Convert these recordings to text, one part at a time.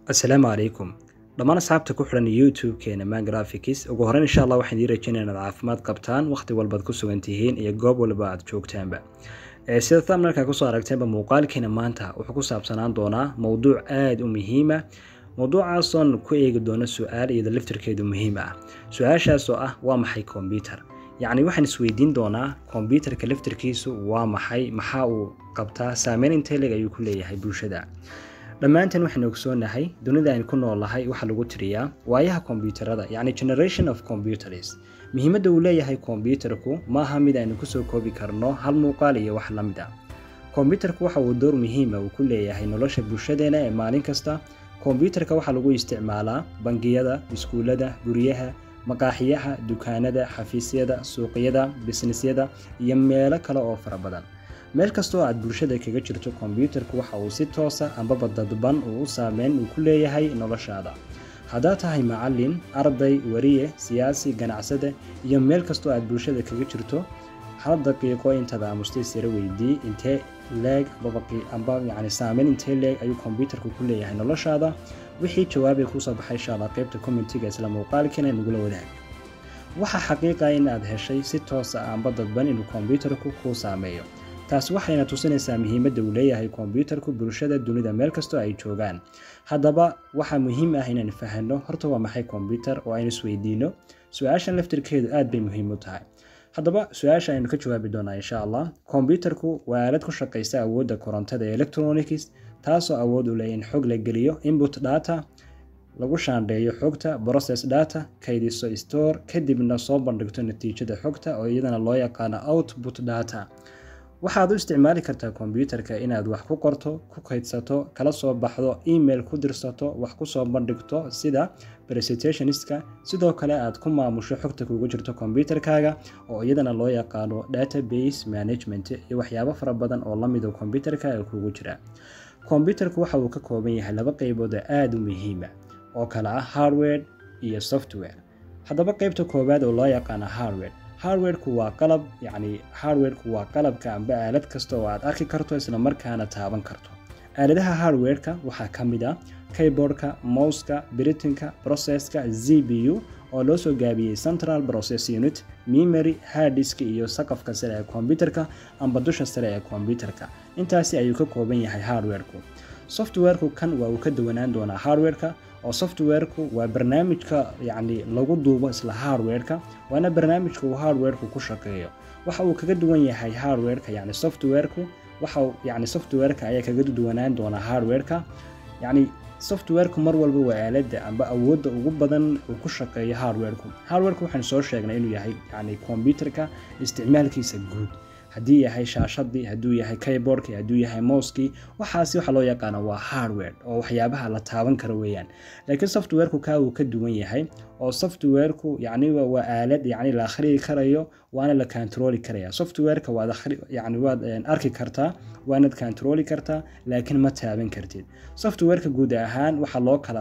السلام عليكم dhammaan asxaabta ku xiran YouTube-keena Man Graphics ugu horreyn insha Allah waxaan idin rajaynayaa inaad caafimaad qabtaan waqti walba aad ku sugan tihiin iyo goob walba aad joogtaanba sida thumbnail-ka ku soo aragteenba muuqaalkeena maanta wuxuu ku saabsanaan doonaa mowduuc aad u muhiim ah mowduucaas oo ku eegi doona su'aal iyo laftirkeedu muhiim ah su'aashaas oo ah waa maxay computer يعني waxaan isweydiin doonaa computerka laftirkiisu waa maxay maxaa uu qabtaa saameyn intee leeg ayuu ku leeyahay bulshada dhammaanteen waxaan ogsoonahay dunida aan ku noolahay waxa lagu tiriyaa waayaha kombiyuutarada yani generation of computers muhiimadda uu leeyahay kombiyuutarku ma aha mid aynu ku soo koobi karno hal muuqaal iyo wax la mid ah kombiyuutarku waxa uu door muhiim ah ku leeyahay nolosha bulshadeena ee maalin kasta kombiyuutarka waxa lagu isticmaalaa bangiyada iskuulada guryaha maqaaxiyaha dukaanada xafiisyada suuqyada businessyada iyo meelo kale oo fara badan meel kasta oo aad bulshada kaga jirto kombiyuutarku waxa uu si toos ah amba dadban u saameyn ku leeyahay noloshaada hadaa tahay macallin arday wariye siyaasi ganacsade iyo meel kasta oo aad bulshada kaga jirto hal daqiiqo intaada aamusay sare weydii intee leeg babaqi amba yani saameyn intee leeg ayuu kombiyuutarku ku leeyahay noloshaada wixii jawaabay ku soo baxay insha Allah qaybta commentiga isla muuqaalkana nagula wadaag waxa xaqiiqa in aad heshay si toos ah amba dadban inuu kombiyuutarku ku saameeyo taas waxayna tusinaysaa muhiimadda uu leeyahay kombiyuutarku bulshada dunida meel kasta ay joogaan haddaba waxa muhiim ah inaan fahanno horta waa maxay kombiyuutar oo aynu isweydiino su'aashan laftirkeedu aad bay muhiim u tahay haddaba su'aasha aynu ka jawaabi doonaa insha Allah kombiyuutarku waa aalad ku shaqeysa awoodda korontada ee electronics taasoo awood u leh in xog la geliyo input data lagu shaandheeyo xogta process data kaydiso store kadibna soo bandhigto natiijada xogta oo iyadana loo yaqaan output data waxaad u isticmaali kartaa kombiyuutarka inaad wax ku qorto ku kaydsato kala soo baxdo email ku dirsato wax ku soo bandhigto sida presentationska sidoo kale aad ku maamusho xogta kugu jirto kombiyuutarkaaga oo iyadana loo yaqaan database management iyo waxyaabo fara badan oo la mid ah kombiyuutarka kugu jira kombiyuutarku waxa uu ka kooban yahay laba qaybood aad u muhiim ah oo kala ah hardware iyo software haddaba qaybta koowaad oo loo yaqaan hardware-ku waa qalab yani hardware-ku waa qalabka amba aalad kasta oo aad arki karto isla markaana taaban karto aaladaha hardware-ka waxaa ka mid ah keyboardka mouse-ka printer-ka processor-ka CPU oo loo soo gaabiyay central process unit memory hard disk iyo saqafka sare ee kombiyuutarka amba dusha sare ee kombiyuutarka intaasi ayuu ka kooban yahay hardware-ku software-ku kan waa uu ka duwanaan doonaa hardware-ka oo software-ku waa barnaamijka yani lagu duubo isla hardware-ka waana barnaamijka uu hardware-ku ku shaqeeyo waxa uu kaga duwan yahay hardware-ka yani software-ku waxa yani software-ka ayaa kaga duwanaan doona hardware-ka yani software-ku mar walba waa aaladda amba awoodda ugu badan uu ku shaqeeyo hardware-ku waxaan soo sheegnay inuu yahay yani kombiyuutarka isticmaalkiisa guud haddii yahay shaashadii hadduu yahay keyboardkii hadduu yahay mouse-kii waxaasi waxa loo yaqaan waa hardware oo waxyaabaha la taaban karo weeyaan laakiin software-ku ka uu ka duwan yahay oo software-ku yani waa aalad yani la akhriyi karayo waana la control karaya software-ka waad arki kartaa waana control kartaa laakiin ma taaban kartid software-ka guud ahaan waxa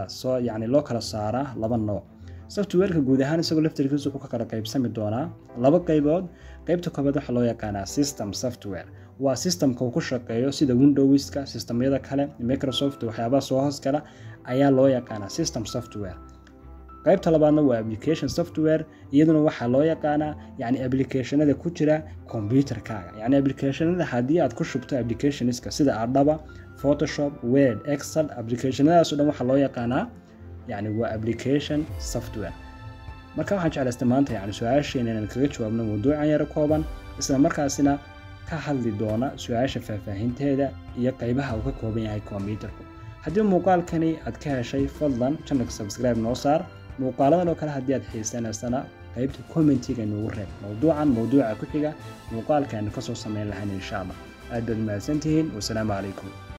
loo kala saaraa laba nooc software-ka guud ahaan isagoo laftirkiisu ku kala qaybsami doonaa laba qaybood qaybta koobaad waxa loo yaqaan system software waa systemka uu ku shaqeeyo sida Windows-ka systemyada kale Microsoft waxyaabaha soo hoos gala ayaa loo yaqaan system software qaybta labaadna waa application software iyaduna waxa loo yaqaan yani applicationada ku jira kombiyuutarkaaga yani applicationada hadii aad ku shubto applicationska sida Adobe Photoshop Word Excel applicationadaas oo dhan waxa loo yaqaan يعني هو application software marka waxaan jeclaystay maanta yani su'aasheena inaan kaga jawaabno mowduucan yar kooban isla markaasina ka hadli doona su'aasha faahfaahinteeda iyo qaybaha uu ka kooban yahay kombiyuutarku haddii muuqaalkani aad ka heshay fadlan channelka subscribe noo saar muuqaaladan oo kale haddii aad xiisaynaysan qaybta commentiga noogu reeb mowduuca ku xiga muuqaalkan ka soo sameyn lahayn insha Allah aad baad mahadsantihiin wassalaamu calaykum